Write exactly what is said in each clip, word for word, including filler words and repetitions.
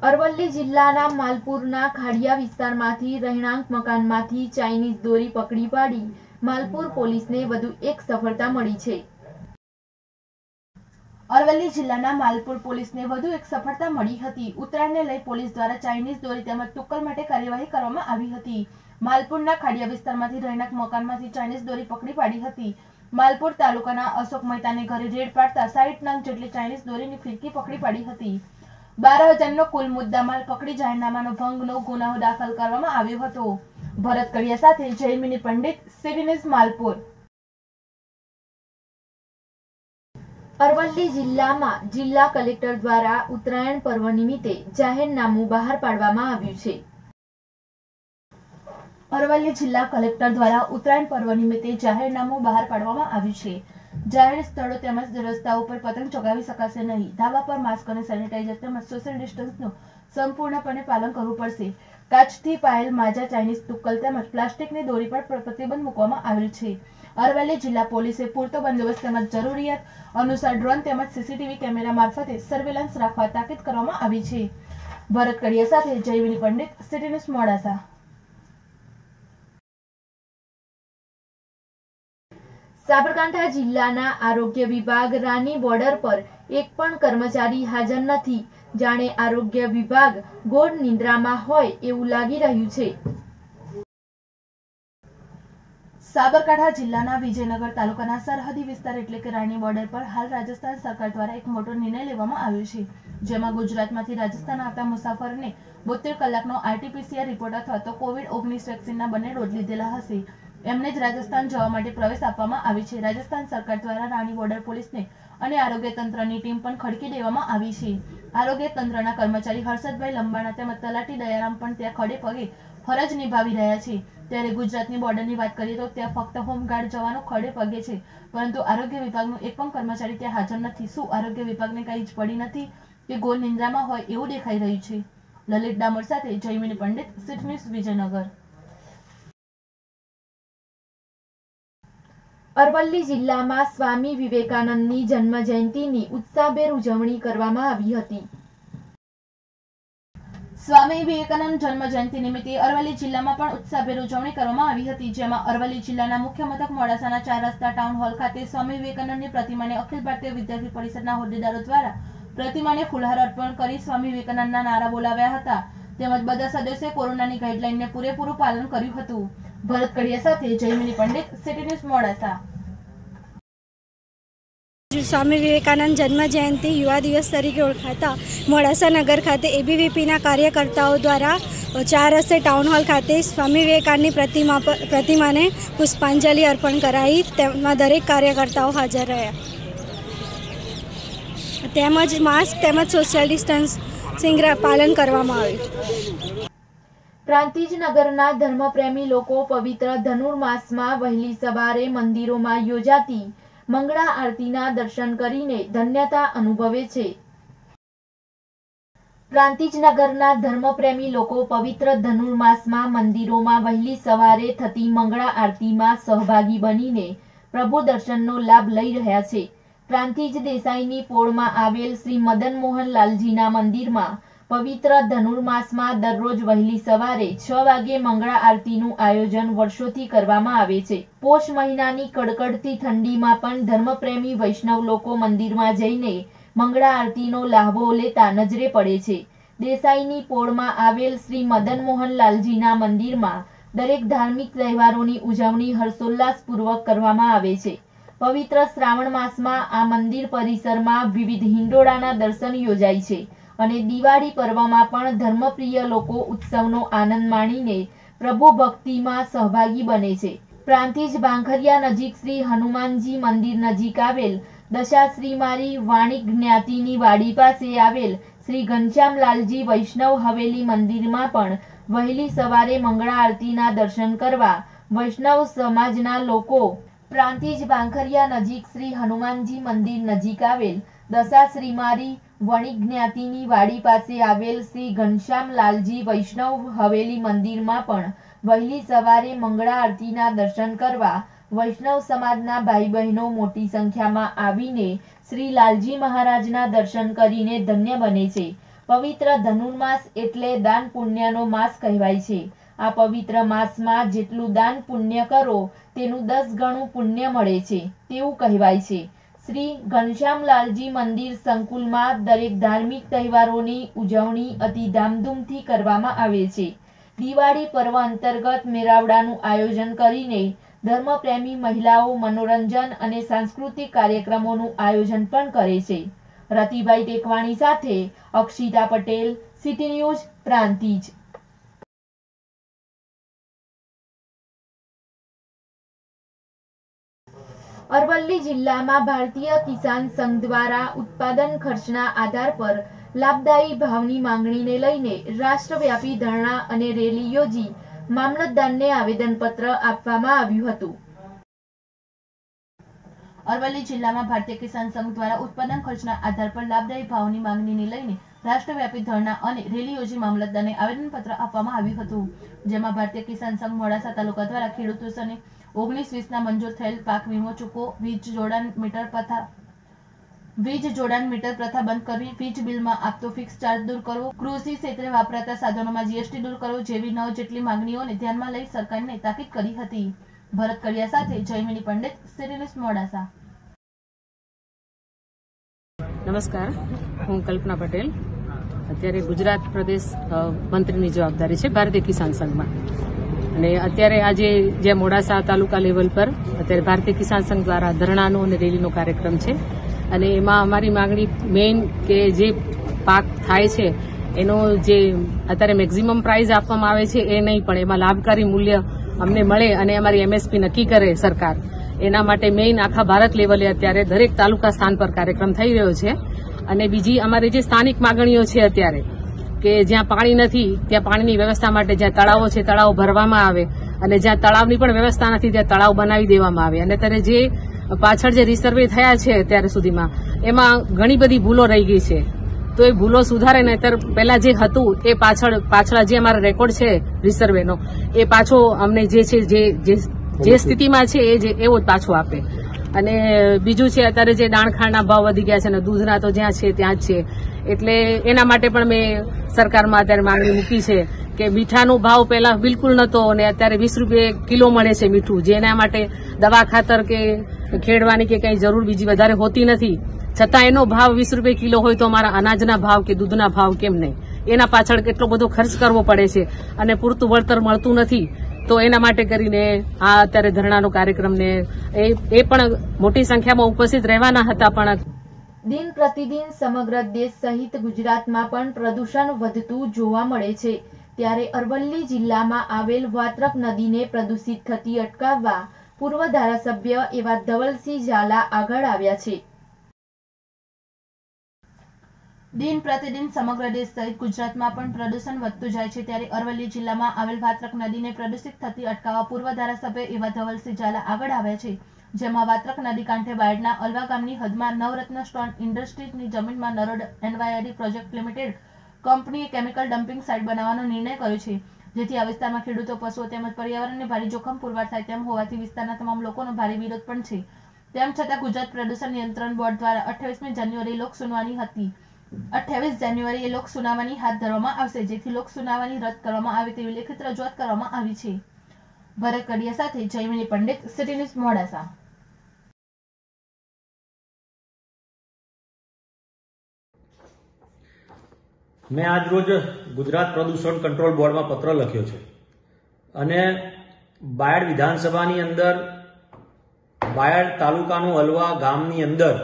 અરવલ્લી જિલ્લાના માલપુરના ખાડિયા વિસ્તારમાંથી રહેણાંક મકાનમાંથી ચાઇનીઝ દોરી પકડી પાડી માલપુર પોલીસને વધુ એક સફળતા મળી છે। અરવલ્લી જિલ્લાના માલપુર પોલીસને વધુ એક સફળતા મળી હતી। ઉત્તરાયણને લઈ પોલીસ દ્વારા ચાઇનીઝ દોરી તેમજ તુક્કલ માટે કાર્યવાહી કરવામાં આવી હતી। માલપુરના ખાડિયા વિસ્તારમાંથી રહેણાંક મકાનમાંથી ચાઇનીઝ દોરી પકડી પાડી હતી। માલપુર તાલુકાના અશોક મહેતાને ઘરે રેડ પાડતા સાઠ નંગ જેટલી ચાઇનીઝ દોરીની ફિરકી પકડી પાડી હતી। બાર હજારનો કુલ મુદ્દામાલ પકડી જાહેરનામાનો ભંગનો ગુનાઓ દાખલ કરવામાં આવ્યો હતો। ભરત કડિયા સાથે જયમિની પંડિત, સીટી ન્યૂઝ, માલપુર। અરવલ્લી જિલ્લામાં જિલ્લા કલેક્ટર દ્વારા ઉત્તરાયણ પર્વ નિમિત્તે જાહેરનામું બહાર પાડવામાં આવ્યું છે। અરવલ્લી જિલ્લા કલેક્ટર દ્વારા ઉત્તરાયણ પર્વ નિમિત્તે જાહેરનામું બહાર પાડવામાં આવ્યું છે। જાહેર સ્થળો તેમજ રસ્તાઓ પર પતંગ ચગાવી શકાશે નહીં। ધાબા પર માસ્ક અને સેનિટાઈઝર તેમજ સોશિયલ ડિસ્ટન્સનું સંપૂર્ણપણે પાલન કરવું પડશે। કાચથી પાયેલ માજા, ચાઇનીઝ તુક્કલ તેમજ પ્લાસ્ટિકની દોરી પર પ્રતિબંધ મૂકવામાં આવેલ છે। અરવલ્લી જિલ્લા પોલીસે પૂરતો બંદોબસ્ત તેમજ જરૂરિયાત અનુસાર ડ્રોન તેમજ સીસીટીવી કેમેરા મારફતે સર્વેલન્સ રાખવા તાકીદ કરવામાં આવી છે। ભરત કડિયા સાથે જયમિની પંડિત, સીટી ન્યૂઝ, મોડાસા। સાબરકાંઠા જિલ્લાના આરોગ્ય વિભાગ રાની બોર્ડર પર એક પણ કર્મચારી હાજર નથી। જાણે આરોગ્ય વિભાગ ગોળ નિંદ્રામાં હોય એવું લાગી રહ્યું છે। સાબરકાંઠા જિલ્લાના વિજયનગર તાલુકાના સરહદી વિસ્તાર એટલે કે રાની બોર્ડર પર હાલ રાજસ્થાન સરકાર દ્વારા એક મોટો નિર્ણય લેવામાં આવ્યો છે, જેમાં ગુજરાતમાંથી રાજસ્થાન આવતા મુસાફરોને બોતેર કલાકનો આરટીપીસીઆર રિપોર્ટ અથવા તો કોવિડ ઓગણીસ વેક્સિનના બંને ડોઝ લીધેલા હશે એમને જ રાજસ્થાન જવા માટે પ્રવેશ આપવામાં આવી છે। રાજસ્થાન સરકાર દ્વારા રાની બોર્ડર પોલીસને અને આરોગ્ય તંત્રની ટીમ પણ ખડકી દેવામાં આવી છે। આરોગ્ય તંત્રના કર્મચારી હર્ષદભાઈ લંબાણા તેમજ તલાટી દયારામ પણ ત્યાં ખડે પગે ફરજ નિભાવી રહ્યા છે। ત્યારે ગુજરાતની બોર્ડરની વાત કરીએ તો ત્યાં ફક્ત હોમગાર્ડ જવાનો ખડે પગે છે, પરંતુ આરોગ્ય વિભાગનું એક પણ કર્મચારી ત્યાં હાજર નથી। શું આરોગ્ય વિભાગને કંઈ જ પડી નથી કે ગોળ નિંદ્રામાં હોય એવું દેખાઈ રહ્યું છે? લલિત ડામોર સાથે જયમિની પંડિત, સીટી ન્યૂઝ, વિજયનગર। અરવલ્લી જિલ્લામાં સ્વામી વિવેકાનંદની જન્મ જયંતિની ઉત્સાહભેર ઉજવણી કરવામાં આવી હતી। સ્વામી વિવેકાનંદ જન્મ જયંતિ નિમિત્તે અરવલ્લી જિલ્લામાં પણ ઉત્સાહભેર ઉજવણી કરવામાં આવી હતી, જેમાં અરવલ્લી જિલ્લાના મુખ્ય મથક મોડાસાના ચાર રસ્તા ટાઉન હોલ ખાતે સ્વામી વિવેકાનંદની પ્રતિમાને અખિલ ભારતીય વિદ્યાર્થી પરિષદના હોદ્દેદારો દ્વારા પ્રતિમાને ફૂલહાર અર્પણ કરી સ્વામી વિવેકાનંદના નારા બોલાવ્યા હતા, તેમજ બધા સદસ્યોએ કોરોનાની ગાઈડલાઈનને પૂરેપૂરું પાલન કર્યું હતું। ભરત કડિયા સાથે જયમિની પંડિત, સીટી ન્યૂઝ, મોડાસા। સ્વામી વિવેકાનંદ જન્મ જયંતિ યુવા દિવસ તરીકે ઓળખાતા મોડાસા નગર ખાતે એબીવીપીના કાર્યકર્તાઓ દ્વારા ચાર રસ્તે ટાઉન હોલ ખાતે સ્વામી વિવેકાનંદની પ્રતિમા પર પ્રતિમાને પુષ્પાંજલિ અર્પણ કરાઈ। તેમાં દરેક કાર્યકર્તાઓ હાજર રહ્યા, તેમજ માસ્ક તેમજ સોશિયલ ડિસ્ટન્સિંગ પાલન કરવામાં આવ્યું। પ્રાંતિજ નગરના ધર્મપ્રેમી લોકો પવિત્ર ધનુર્માસમાં વહેલી સવારે મંદિરોમાં યોજાતી મંગળા આરતીના દર્શન કરીને ધન્યતા અનુભવે છે। પ્રાંતિજ નગરના ધર્મપ્રેમી લોકો પવિત્ર ધનુર્માસમાં મંદિરોમાં વહેલી સવારે થતી મંગળા આરતીમાં સહભાગી બનીને પ્રભુ દર્શનનો લાભ લઈ રહ્યા છે। પ્રાંતિજ દેસાઈની પોળમાં આવેલ શ્રી મદન મોહન લાલજીના મંદિરમાં પવિત્ર ધનુર્માસમાં દરરોજ વહેલી સવારે છ વાગે મંગળા આરતીનું આયોજન વર્ષોથી કરવામાં આવે છે। પોષ મહિનાની કડકડતી ઠંડીમાં પણ ધર્મપ્રેમી વૈષ્ણવ લોકો મંદિરમાં જઈને મંગળા આરતીનો લાહવો લેતા નજરે પડે છે। દેસાઈની પોળમાં આવેલ શ્રી મદન મોહન લાલજીના મંદિરમાં દરેક ધાર્મિક તહેવારોની ઉજવણી હર્ષોલ્લાસપૂર્વક કરવામાં આવે છે। પવિત્ર શ્રાવણ માસમાં આ મંદિર પરિસરમાં વિવિધ હિંડોળાના દર્શન યોજાય છે અને દિવાળી પર્વમાં પણ ધર્મપ્રિય લોકો ઉત્સવનો આનંદ માણીને પ્રભુ ભક્તિમાં સહભાગી બને છે। પ્રાંતિજ બાંખરિયા નજીક શ્રી હનુમાનજી મંદિર નજીક આવેલ દશાશ્રીમારી વાણિક જ્ઞાતિની વાડી પાસે આવેલ શ્રી ઘનશ્યામલાલજી વૈષ્ણવ હવેલી મંદિરમાં પણ વહેલી સવારે મંગળા આરતીના દર્શન કરવા વૈષ્ણવ સમાજના લોકો પ્રાંતિજ બાંખરિયા નજીક શ્રી હનુમાનજી મંદિર નજીક આવેલ દશાશ્રીમારી વણિક જ્ઞાતિની વાડી પાસે આવેલ શ્રી ઘનશ્યામલાલજી વૈષ્ણવ હવેલી મંદિરમાં પણ વહેલી સવારે મંગળા આરતીના દર્શન કરવા વૈષ્ણવ સમાજના ભાઈ બહેનો મોટી સંખ્યામાં આવીને શ્રી લાલજી મહારાજના દર્શન કરીને ધન્ય બને છે। પવિત્ર ધનુર્માસ એટલે દાન પુણ્યનો માસ કહેવાય છે. આ પવિત્ર માસમાં જેટલું દાન પુણ્ય કરો તેનું દસ ગણું પુણ્ય મળે છે તેવું કહેવાય છે. શ્રી ઘનશ્યામલાલજી મંદિર સંકુલમાં દરેક ધાર્મિક તહેવારોની ઉજવણી અતિ ધામધૂમથી કરવામાં આવે છે. દિવાળી પર્વ અંતર્ગત મેળાવડાનું આયોજન કરીને ધર્મપ્રેમી મહિલાઓ મનોરંજન અને સાંસ્કૃતિક કાર્યક્રમોનું આયોજન પણ કરે છે. રતિભાઈ ટેકવાણી સાથે અક્ષિતા પટેલ, સિટી ન્યૂઝ, પ્રાંતિજ. અરવલ્લી જિલ્લામાં ભારતીય કિસાન સંઘ દ્વારા ઉત્પાદન ખર્ચના આધાર પર લાભદાયી ભાવની માંગણીને લઈને રાષ્ટ્રવ્યાપી ધરણા અને રેલી યોજી મામલતદારને આવેદનપત્ર આપવામાં આવ્યું હતું. અરવલ્લી જિલ્લામાં ભારતીય કિસાન સંઘ દ્વારા ઉત્પાદન ખર્ચના આધાર પર લાભદાયી ભાવની માંગણીને લઈને રાષ્ટ્રવ્યાપી ધરણા અને રેલી યોજી મામલતદારને આવેદનપત્ર આપવામાં આવ્યું હતું. જેમાં ભારતીય કિસાન સંઘ મોડાસા તાલુકા દ્વારા ખેડૂતોને ઓગણીસ વીસના મંજૂર થયેલ પાક વીમો ચૂકવો, વીજ જોડાણ મીટર પ્રથા વીજ જોડાણ મીટર પ્રથા બંધ કરવી, વીજ બિલમાં આપતો ફિક્સ ચાર્જ દૂર કરવો, કૃષિ ક્ષેત્રે વાપરાતા સાધનોમાં જીએસટી દૂર કરવો જેવી નવ જેટલી માંગણીઓને ધ્યાનમાં લઈ સરકારને તાકીદ કરી હતી. ભરત કડિયા સાથે જયમિની પંડિત, સિટી ન્યૂઝ મોડાસા. નમસ્કાર, હું કલ્પના પટેલ. અત્યારે ગુજરાત પ્રદેશ મંત્રીની જવાબદારી છે ભારતીય કિસાન સંઘમાં. અને અત્યારે આજે જે મોડાસા તાલુકા લેવલ પર અત્યારે ભારતીય કિસાન સંઘ દ્વારા ધરણાનો અને રેલીનો કાર્યક્રમ છે. અને એમાં અમારી માંગણી મેઇન કે જે પાક થાય છે એનો જે અત્યારે મેક્સિમમ પ્રાઇસ આપવામાં આવે છે એ નહીં, પણ એમાં લાભકારી મૂલ્ય અમને મળે અને અમારી એમએસપી નક્કી કરે સરકાર. એના માટે મેઇન આખા ભારત લેવલે અત્યારે દરેક તાલુકા સ્થાન પર કાર્યક્રમ થઈ રહ્યો છે. અને બીજી અમારી જે સ્થાનિક માંગણીઓ છે અત્યારે કે જ્યાં પાણી નથી ત્યાં પાણીની વ્યવસ્થા માટે જ્યાં તળાવો છે તળાવો ભરવામાં આવે, અને જ્યાં તળાવની પણ વ્યવસ્થા નથી ત્યાં તળાવ બનાવી દેવામાં આવે. અને અત્યારે જે પાછળ જે રિસર્વે થયા છે અત્યાર સુધીમાં એમાં ઘણી બધી ભૂલો રહી ગઈ છે. તો એ ભૂલો સુધારે ને અત્યારે પહેલા જે હતું એ પાછળ પાછળ જે અમારો રેકોર્ડ છે રિસર્વેનો એ પાછો અમને જે છે જે જે સ્થિતિમાં છે એ જે એવો જ પાછો આપે. અને બીજું છે અત્યારે જે દાણખાણના ભાવ વધી ગયા છે અને દૂધના તો જ્યાં છે ત્યાં જ છે. એટલે એના માટે પણ મેં સરકારમાં અત્યારે માંગણી મૂકી છે કે મીઠાનો ભાવ પહેલા બિલકુલ નહોતો અને અત્યારે વીસ રૂપિયા કિલો મળે છે મીઠું, જેના માટે દવા ખાતર કે ખેડવાની કે કંઈ જરૂર બીજી વધારે હોતી નથી. છતાં એનો ભાવ વીસ રૂપિયા કિલો હોય તો અમારા અનાજના ભાવ કે દૂધના ભાવ કેમ નહીં? એના પાછળ કેટલો બધો ખર્ચ કરવો પડે છે અને પૂરતું વળતર મળતું નથી. તો એના માટે કરીને આ અત્યારે ધરણાનો કાર્યક્રમને એ એ પણ મોટી સંખ્યામાં ઉપસ્થિત રહેવાના હતા. પણ દિન પ્રતિદિન સમગ્ર દેશ સહિત ગુજરાતમાં પણ પ્રદૂષણ વધતું જોવા મળે છે. ત્યારે અરવલ્લી જિલ્લામાં આવેલ વાત્રક નદીને પ્રદૂષિત થતી અટકાવવા પૂર્વ ધારાસભ્ય એવા ધવલસિંહ ઝાલા આગળ આવ્યા છે. દિન પ્રતિદિન સમગ્ર દેશ સહિત ગુજરાતમાં પણ પ્રદૂષણ વધતું જાય છે. ત્યારે અરવલ્લી જિલ્લામાં આવેલ વાત્રક નદીને પ્રદૂષિત થતી અટકાવવા પૂર્વ ધારાસભ્ય એવા ધવલસિંહ ઝાલા આગળ આવ્યા છે. જેમાં વાત્રક નદી કાંઠે બાયડના અલવા ગામની હદમાં નવરત્ન સ્ટોન ઇન્ડસ્ટ્રીઝની જમીનમાં નરોડ એનવાયઆઈડી પ્રોજેક્ટ લિમિટેડ કંપનીએ કેમિકલ ડમ્પિંગ સાઇટ બનાવવાનો નિર્ણય કર્યો છે. જેથી આ વિસ્તારમાં ખેડૂતો, પશુઓ તેમજ પર્યાવરણને ભારે જોખમ પુરવાર થાય તેમ હોવાથી વિસ્તારના તમામ લોકોનો ભારે વિરોધ પણ છે. તેમ છતાં ગુજરાત પ્રદૂષણ નિયંત્રણ બોર્ડ દ્વારા અઠ્યાવીસમી જાન્યુઆરી લોક સુનાવણી હતી. અઠ્યાવીસ જાન્યુઆરીએ લોક સુનાવણી હાથ ધરવામાં આવશે, જેથી લોક સુનાવણી રદ કરવામાં આવે તેવી લેખિત રજૂઆત કરવામાં આવી છે. ભરત કડિયા સાથે જયમિની પંડિત, સિટી ન્યૂઝ મોડાસા. મેં આજ રોજ ગુજરાત પ્રદૂષણ કંટ્રોલ બોર્ડમાં પત્ર લખ્યો છે અને બાયડ વિધાનસભાની અંદર બાયડ તાલુકાનું અલવા ગામની અંદર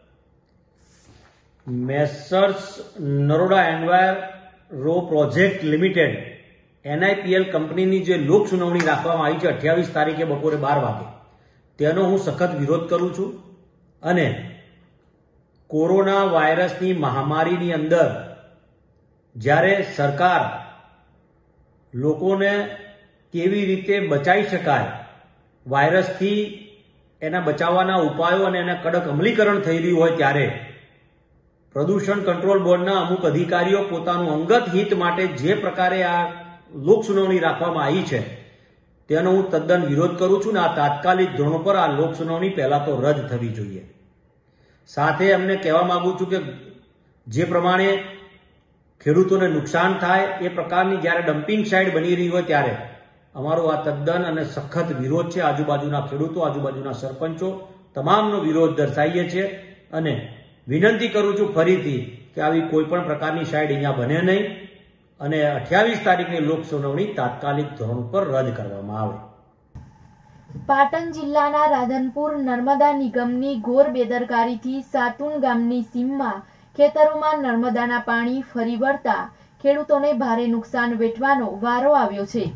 Messrs Naroda enviro project limited NIPL કંપનીની જે લોક સુનાવણી રાખવામાં આવી છે અઠ્યાવીસ તારીખે બપોરે બાર વાગે, તેનો હું સખત વિરોધ કરું છું. અને કોરોના વાયરસની મહામારીની અંદર જ્યારે સરકાર લોકોને કેવી રીતે બચાવી શકાય, વાયરસથી એના બચાવવાના ઉપાયો અને એના કડક અમલીકરણ થઈ રહ્યું હોય ત્યારે પ્રદૂષણ કંટ્રોલ બોર્ડના અમુક અધિકારીઓ પોતાનું અંગત હિત માટે જે પ્રકારે આ લોક સુનાવણી રાખવામાં આવી છે તેનો હું તદ્દન વિરોધ કરું છું. ને આ તાત્કાલિક ધોરણો પર આ લોક સુનાવણી પહેલા તો રદ થવી જોઈએ. સાથે અમને કહેવા માંગુ છું કે જે પ્રમાણે ખેડૂતોને નુકસાન થાય એ પ્રકારની જ્યારે ડમ્પિંગ સાઇટ બની રહી હોય ત્યારે અમારો આ તદ્દન અને સખત વિરોધ છે. આજુબાજુના ખેડૂતો, આજુબાજુના સરપંચો તમામનો વિરોધ દર્શાવીએ છીએ અને વિનંતી કરું છું ફરીથી કે આવી કોઈ પણ પ્રકારની સાઇટ અહીંયા બને નહીં અને અઠ્યાવીસ તારીખની લોક સુનાવણી તાત્કાલિક ધોરણ ઉપર રદ કરવામાં આવે. પાટણ જિલ્લાના રાધનપુર નર્મદા નિગમની ઘોર બેદરકારીથી સાતુન ગામની સીમમાં ખેતરોમાં નર્મદાના પાણી ફરી વળતા ખેડૂતોને ભારે નુકસાન વેઠવાનો વારો આવ્યો છે.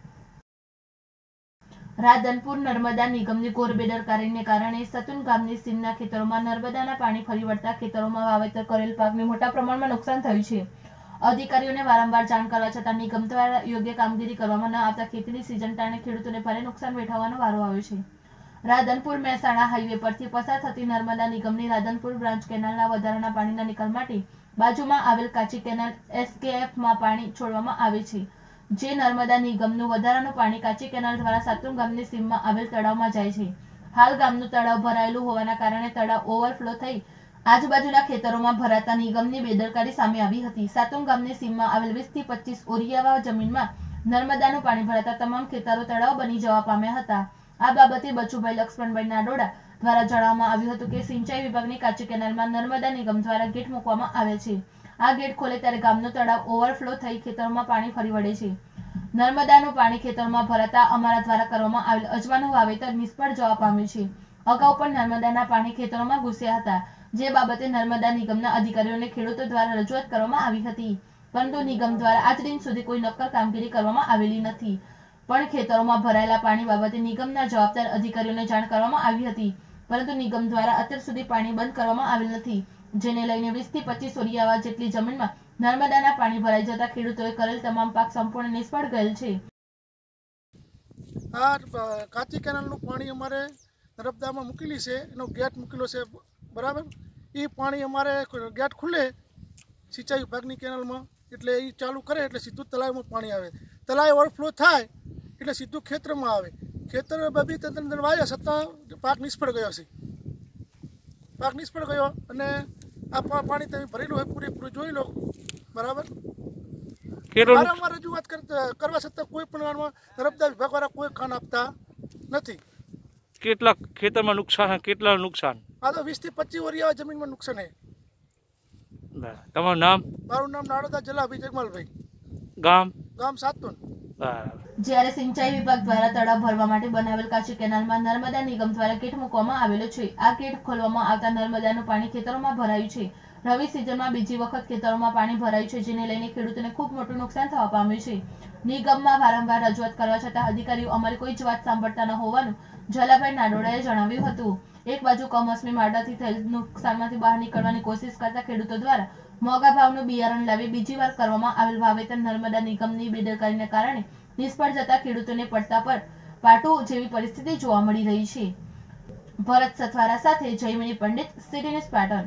રાધનપુર નર્મદા નિગમની ઘોર બેદરકારીને કારણે સતુન ગામની સીમના ખેતરોમાં નર્મદાના પાણી ફરી વળતા ખેતરોમાં વાવેતર કરેલ પાકને મોટા પ્રમાણમાં નુકસાન થયું છે. અધિકારીઓને વારંવાર જાણ કરવા છતાં નિગમ દ્વારા યોગ્ય કામગીરી કરવામાં ન આવતા ખેતીની સિઝન ટાણે ખેડૂતોને ભારે નુકસાન વેઠવાનો વારો આવ્યો છે. રાધનપુર મહેસાણા હાઈવે પરથી પસાર થતી નર્મદા નિગમની રાધનપુર બ્રાન્ચ કેનાલના વધારાના પાણીના નિકાલ માટે બાજુમાં આવેલ કાચી કેનાલ એસકેએફમાં પાણી છોડવામાં આવે છે. જે નર્મદા નિગમનું વધારાનું પાણી કાચી કેનાલ દ્વારા સાતુન ગામની સીમમાં આવેલ તળાવમાં જાય છે. હાલ ગામનું તળાવ ભરાયેલું હોવાના કારણે તળાવ ઓવરફ્લો થઈ આજુબાજુના ખેતરોમાં ભરાતા નિગમની બેદરકારી સામે આવી હતી. સાતુન ગામની સીમમાં આવેલ વીસ થી પચીસ ઓરિયાવા જમીનમાં નર્મદાનું પાણી ભરાતા તમામ ખેતરો તળાવ બની જવા પામ્યા હતા. આ બાબતે બચુભાઈ લક્ષ્મણભાઈ નાડોડા દ્વારા જણાવવામાં આવ્યું હતું કે સિંચાઈ વિભાગની કાચી કેનાલમાં નર્મદા નિગમ દ્વારા ગેટ મૂકવામાં આવે છે. આ ગેટ ખોલે ત્યારે ગામનો તળાવ ઓવરફ્લો થઈ ખેતરોમાં પાણી ફરી વળે છે. નર્મદાનું પાણી ખેતરોમાં ભરાતા અમારા દ્વારા કરવામાં આવેલ અજમાનું વાવેતર નિષ્ફળ જવા પામ્યું છે. અગાઉ પણ નર્મદાના પાણી ખેતરોમાં ઘૂસ્યા હતા, જે બાબતે નર્મદા નિગમના અધિકારીઓને ખેડૂતો દ્વારા રજૂઆત કરવામાં આવી હતી, પરંતુ નિગમ દ્વારા આજ દિન સુધી કોઈ નક્કર કામગીરી કરવામાં આવેલી નથી. પણ ખેતરોમાં ભરાયેલા પાણી બાબતે નિગમના જવાબદાર અધિકારીઓને જાણ કરવામાં આવી હતી, પરંતુ નિગમ દ્વારા અત્યાર સુધી પાણી બંધ કરવામાં આવેલ નથી, જેને લઈને વીસ થી પચીસ ઓરિયાવા જેટલી જમીનમાં નર્મદાના પાણી ભરાઈ જતા ખેડૂતોએ કરેલ તમામ પાક સંપૂર્ણ નિષ્ફળ ગયેલ છે. આ કાચી કેનાલનું પાણી અમારે નર્મદામાં મૂકેલી છે, એનો ગેટ મૂકેલો છે બરાબર. એ પાણી અમારે ગેટ ખુલે સિંચાઈ વિભાગની કેનાલમાં એટલે એ ચાલુ કરે એટલે સીધું તળાવમાં પાણી આવે. તળાવ ઓવરફ્લો થાય એટલે સીધું ખેતરમાં આવે. ખેતર બબી તંત્ર વાયા છતાં પાક નિષ્ફળ ગયો છે. પાક નિષ્ફળ ગયો અને આ પાણી તમે ભરેલું હોય પૂરેપૂરું જોઈ લો બરાબર. વારંવાર રજૂઆત કરવા છતાં કોઈ પણ નર્મદા વિભાગવાળા કોઈ કાન આપતા નથી. કેટલા ખેતરમાં નુકસાન, કેટલા નુકસાન? આ તો વીસ થી પચીસ ઓરિયા જમીનમાં નુકસાન છે. તમારું નામ? મારું નામ નાડોદા જલાભી જગમાલભાઈ. ગામ? ગામ સાતુન. જ્યારે સિંચાઈ વિભાગ દ્વારા તળાવ ભરવા માટે બનાવેલ કાચી કેનાલમાં નર્મદા નિગમ દ્વારા ગેટ મૂકવામાં આવેલો છે. આ ગેટ ખોલવામાં આવતા નર્મદાનું પાણી ખેતરોમાં ભરાયું છે. રવિ સિઝનમાં બીજી વખત ખેતરોમાં પાણી ભરાયું છે, જેને લઈને ખેડૂતોને ખૂબ મોટું નુકસાન થવા પામ્યું છે. નિગમમાં વારંવાર રજૂઆત કરવા છતાં અધિકારીઓ અમારી કોઈ જ વાત સાંભળતા ન હોવાનું જલાભાઈ નાડોડાએ જણાવ્યું હતું. એક બાજુ કમોસમી માવઠાથી થયેલ નુકસાનમાંથી બહાર નીકળવાની કોશિશ કરતા ખેડૂતો દ્વારા મોંઘા ભાવનું બિયારણ લાવી બીજી વાર કરવામાં આવેલ વાવેતર નર્મદા નિગમની બેદરકારીને કારણે નિષ્ફળ જતા ખેડૂતોને પડતા પર પાટું જેવી પરિસ્થિતિ જોવા મળી રહી છે. ભરત સથવારા સાથે જયમણી પંડિત, સિટી ન્યૂઝ પાટણ.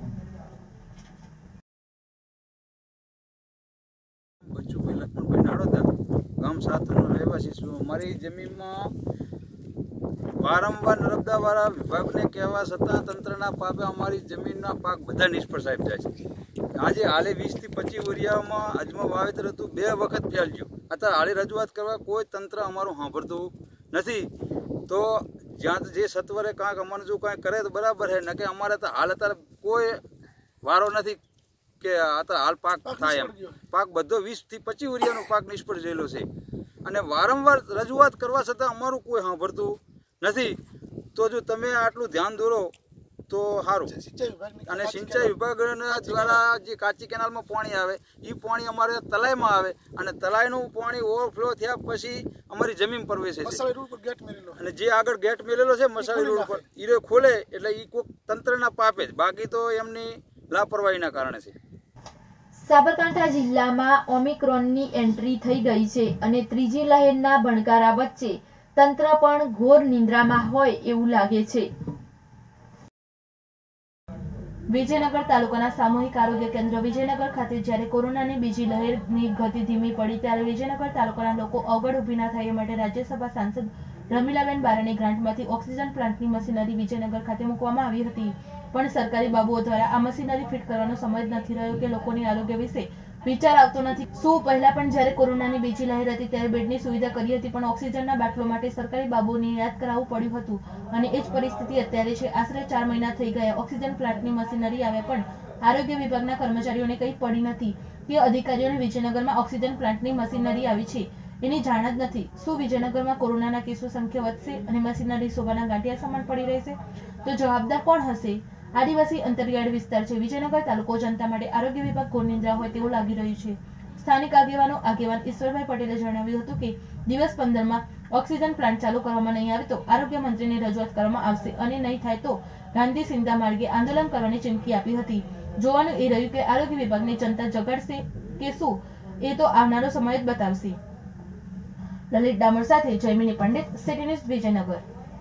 બચુભાઈ લક્ષ્મણભાઈ નાડોદા, ગામ સાતુનનો રહેવાસી છું. મારી જમીનમાં વારંવાર નર્મદા વાળા વિભાગને કહેવા છતાં તંત્રના પાપે અમારી જમીનના પાક બધા નિષ્ફળ સાહેબ જાય છે. આજે હાલે વીસ થી પચીસ ઓરિયામાં અજમા વાવેતર હતું, બે વખત ફેલ ગયું. અત્યારે હાલે રજૂઆત કરવા કોઈ તંત્ર અમારું સાંભળતું નથી. તો જ્યાં જે સત્વરે કાંઈક અમારે જો કાંઈ કરે તો બરાબર છે, ન કે અમારે તો હાલ અત્યારે કોઈ વારો નથી કે અત્યારે હાલ પાક થાય એમ. પાક બધો વીસ થી પચીસ ઓરિયાનો પાક નિષ્ફળ ગયેલો છે અને વારંવાર રજૂઆત કરવા છતાં અમારું કોઈ સાંભળતું નથી. તો જો તમે આટલું ધ્યાન દોરો તો સારું. અને સિંચાઈ વિભાગના દ્વારા જે કાચી કેનાલમાં પાણી આવે એ પાણી અમારે તલાઈમાં આવે અને તલાઈનું પાણી ઓવરફ્લો થયા પછી અમારી જમીન પ્રવેશે છે. અને જે આગળ ગેટ મેલેલો છે મસાલી રોડ પર એ ખોલે એટલે એ કોઈક તંત્રના પાપે જ, બાકી તો એમની લાપરવાહીના કારણે છે. સાબરકાંઠા જિલ્લામાં ઓમિક્રોનની એન્ટ્રી થઈ ગઈ છે અને ત્રીજી લહેરના ભણકારા વચ્ચે તંત્ર પણ ઘોર નિંદ્રામાં હોય એવું લાગે છે. વિજયનગર તાલુકાના સામૂહિક આરોગ્ય કેન્દ્ર વિજયનગર ખાતે જ્યારે કોરોનાની બીજી લહેરની ગતિ ધીમી પડી ત્યારે વિજયનગર તાલુકાના લોકો અવગડ ઊભી ના થાય એ માટે રાજ્યસભા સાંસદ રમીલાબેન બારાની ગ્રાન્ટમાંથી ઓક્સિજન પ્લાન્ટની મશીનરી વિજયનગર ખાતે મૂકવામાં આવી હતી. પણ સરકારી બાબુઓ દ્વારા આ મશીનરી ફિટ કરવાનો સમય નથી રહ્યો કે લોકોની આરોગ્ય વિશે વિચાર આવતો નથી। શું પહેલા પણ જ્યારે કોરોનાની બીજી લહેર હતી ત્યારે બેડની સુવિધા કરી હતી, પણ ઓક્સિજનના બાટલો માટે સરકારી બાબુઓને યાદ કરાવવું પડ્યું હતું અને એ જ પરિસ્થિતિ અત્યારે છે। આશરે ચાર મહિના થઈ ગયા, ઓક્સિજન પ્લાન્ટની મશીનરી આવ્યા પણ આરોગ્ય વિભાગના કર્મચારીઓને કંઈ પડી નથી કે અધિકારીઓને વિજયનગરમાં ઓક્સિજન પ્લાન્ટની મશીનરી આવી છે એની જાણ જ નથી। શું વિજયનગરમાં કોરોનાના કેસો સંખ્યા વધશે અને મશીનરી શોભાના ગાંઠિયા સમાન પડી રહેશે? તો જવાબદાર કોણ હશે? આદિવાસી અંતરિયાળ વિસ્તાર છે વિજયનગર તાલુકો। જનતા માટે આરોગ્ય વિભાગ ઘોર નિંદ્રા હોય તેવું લાગી રહ્યું છે। સ્થાનિક આગેવાનો આગેવાન ઈશ્વરભાઈ પટેલે જણાવ્યું હતું કે દિવસ પંદરમાં ઓક્સિજન પ્લાન્ટ ચાલુ કરવામાં નહીં આવે તો આરોગ્ય મંત્રીને રજૂઆત કરવામાં આવશે અને નહીં થાય તો ગાંધી સિંધા માર્ગે આંદોલન કરવાની ચીમકી આપી હતી। જોવાનું એ રહ્યું કે આરોગ્ય વિભાગની જનતા જગાડશે કે શું, એ તો આવનારો સમય જ બતાવશે। લલિત ડામોર સાથે જયમિની પંડિત, સિટી ન્યૂઝ વિજયનગર।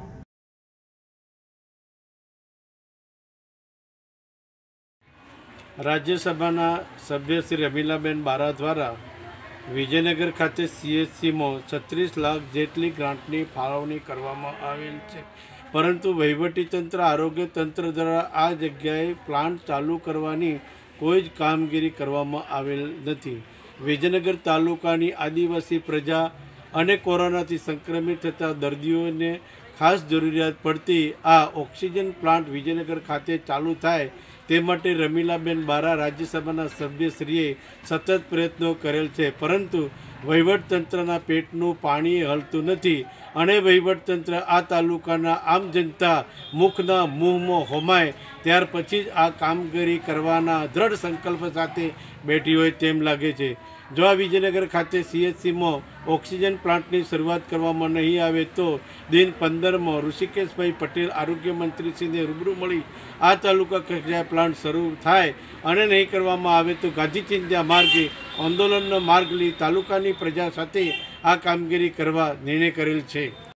રાજ્યસભાના સભ્ય શ્રી રમીલાબેન બારા દ્વારા વિજયનગર ખાતે સીએચસીમાં છત્રીસ લાખ જેટલી ગ્રાન્ટની ફાળવણી કરવામાં આવેલ છે, પરંતુ વહીવટીતંત્ર આરોગ્ય તંત્ર દ્વારા આ જગ્યાએ પ્લાન્ટ ચાલુ કરવાની કોઈ જ કામગીરી કરવામાં આવેલ નથી। વિજયનગર તાલુકાની આદિવાસી પ્રજા અને કોરોનાથી સંક્રમિત થતા દર્દીઓને ખાસ જરૂરિયાત પડતી આ ઓક્સિજન પ્લાન્ટ વિજયનગર ખાતે ચાલુ થાય તે માટે રમીલાબેન બારા રાજ્યસભાના સભ્યશ્રીએ સતત પ્રયત્નો કરેલ છે, પરંતુ વહીવટતંત્રના પેટનું પાણી હલતું નથી અને વહીવટતંત્ર આ તાલુકાના આમ જનતા મુખના મુંહમાં હોમાય ત્યાર પછી જ આ કામગીરી કરવાના દ્રઢ સંકલ્પ સાથે બેઠી હોય તેમ લાગે છે। જો આ વિજયનગર ખાતે સીએચસીમાં ઓક્સિજન પ્લાન્ટની શરૂઆત કરવામાં નહીં આવે તો દિન પંદરમાં ઋષિકેશભાઈ પટેલ આરોગ્ય મંત્રીશ્રીને રૂબરૂ મળી આ તાલુકા કક્ષાએ પ્લાન્ટ શરૂ થાય અને નહીં કરવામાં આવે તો ગાંધી ચિંધ્યા માર્ગે આંદોલનનો માર્ગ લઈ તાલુકાની પ્રજા સાથે આ કામગીરી કરવા નિર્ણય કરેલ છે।